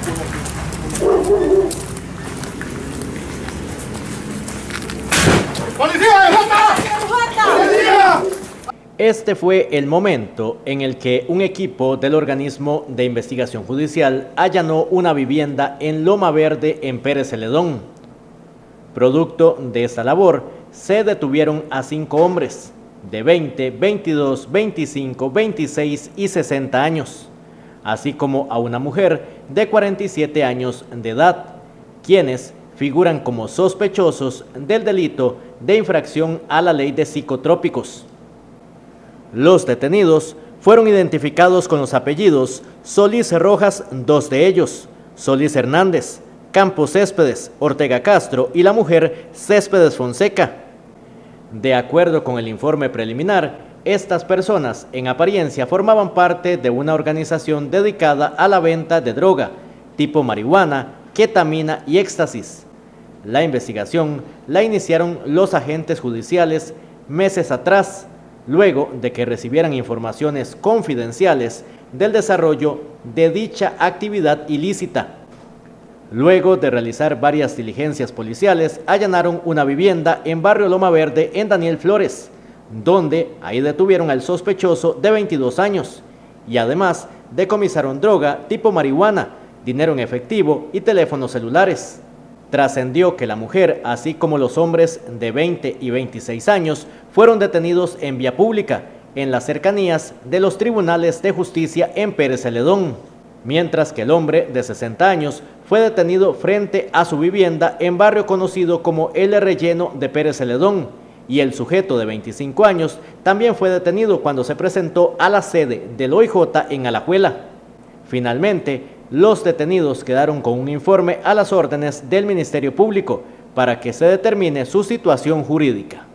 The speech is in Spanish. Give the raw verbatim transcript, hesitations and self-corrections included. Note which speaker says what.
Speaker 1: Este fue el momento en el que un equipo del organismo de investigación judicial allanó una vivienda en Loma Verde, en Pérez Celedón. Producto de esta labor, se detuvieron a cinco hombres de veinte, veintidós, veinticinco, veintiséis y sesenta años, así como a una mujer de cuarenta y siete años de edad, quienes figuran como sospechosos del delito de infracción a la ley de psicotrópicos. Los detenidos fueron identificados con los apellidos Solís Rojas, dos de ellos, Solís Hernández, Campos Céspedes, Ortega Castro y la mujer Céspedes Fonseca. De acuerdo con el informe preliminar, estas personas en apariencia formaban parte de una organización dedicada a la venta de droga, tipo marihuana, ketamina y éxtasis. La investigación la iniciaron los agentes judiciales meses atrás, luego de que recibieran informaciones confidenciales del desarrollo de dicha actividad ilícita. Luego de realizar varias diligencias policiales, allanaron una vivienda en barrio Loma Verde, en Daniel Flores, donde ahí detuvieron al sospechoso de veintidós años y además decomisaron droga tipo marihuana, dinero en efectivo y teléfonos celulares. Trascendió que la mujer, así como los hombres de veinte y veintiséis años, fueron detenidos en vía pública, en las cercanías de los tribunales de justicia en Pérez Celedón, mientras que el hombre de sesenta años fue detenido frente a su vivienda en barrio conocido como El Relleno de Pérez Celedón, y el sujeto de veinticinco años también fue detenido cuando se presentó a la sede del O I J en Alajuela. Finalmente, los detenidos quedaron con un informe a las órdenes del Ministerio Público para que se determine su situación jurídica.